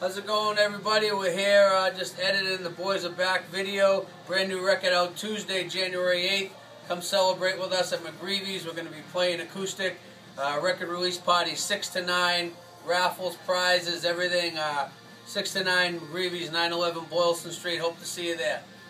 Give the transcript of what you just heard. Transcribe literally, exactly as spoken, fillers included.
How's it going, everybody? We're here uh, just editing the Boys Are Back video. Brand new record out Tuesday, January eighth. Come celebrate with us at McGreevy's. We're going to be playing Acoustic. Uh, record release party six to nine. Raffles, prizes, everything. Uh, six to nine McGreevy's, nine eleven Boylston Street. Hope to see you there.